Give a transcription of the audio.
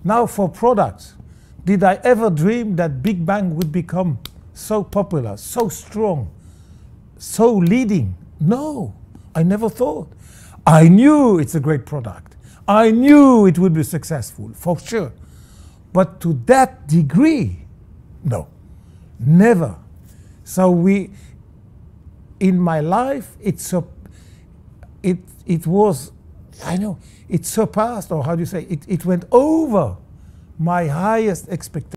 Now for products, did I ever dream that Big Bang would become so popular, so strong, so leading? No, I never thought. I knew it's a great product. I knew it would be successful, for sure. But to that degree, no, never. So in my life, it was, I know, it surpassed, or how do you say, it went over my highest expectations.